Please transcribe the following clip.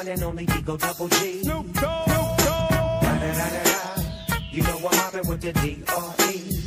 one and only Digo Double G. Snoop Dogg. Da, da, da, da, da. You know I'm mobbing with the D.R.E.